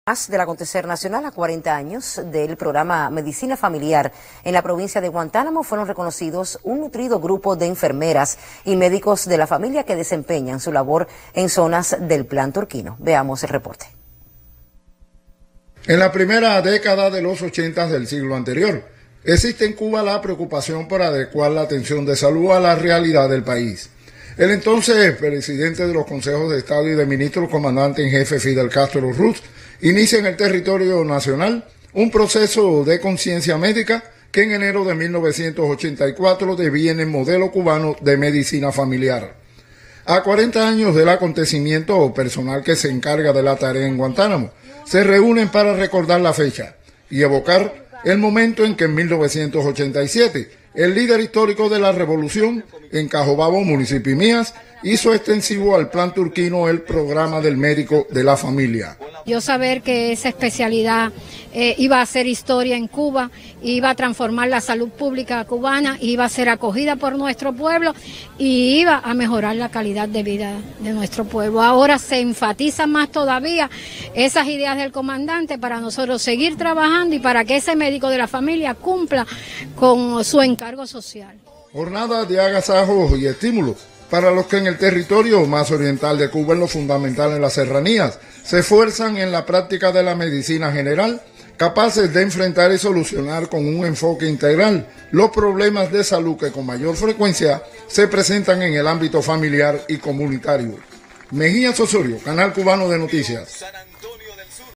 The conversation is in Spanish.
Más del acontecer nacional, a 40 años del programa Medicina Familiar en la provincia de Guantánamo, fueron reconocidos un nutrido grupo de enfermeras y médicos de la familia que desempeñan su labor en zonas del Plan Turquino. Veamos el reporte. En la primera década de los 80 del siglo anterior, existe en Cuba la preocupación por adecuar la atención de salud a la realidad del país. El entonces presidente de los consejos de Estado y de ministros, comandante en jefe Fidel Castro Ruz, inicia en el territorio nacional un proceso de conciencia médica que en enero de 1984 deviene modelo cubano de medicina familiar. A 40 años del acontecimiento, personal que se encarga de la tarea en Guantánamo se reúnen para recordar la fecha y evocar el momento en que en 1987 el líder histórico de la revolución en Cajobabo, municipio Mías, hizo extensivo al Plan Turquino el programa del médico de la familia. Yo saber que esa especialidad iba a hacer historia en Cuba, iba a transformar la salud pública cubana, iba a ser acogida por nuestro pueblo y iba a mejorar la calidad de vida de nuestro pueblo. Ahora se enfatiza más todavía esas ideas del comandante para nosotros seguir trabajando y para que ese médico de la familia cumpla con su encargo social. Jornada de agasajos y estímulos para los que en el territorio más oriental de Cuba, en lo fundamental en las serranías, se esfuerzan en la práctica de la medicina general, capaces de enfrentar y solucionar con un enfoque integral los problemas de salud que con mayor frecuencia se presentan en el ámbito familiar y comunitario. Mejías Osorio, Canal Cubano de Noticias.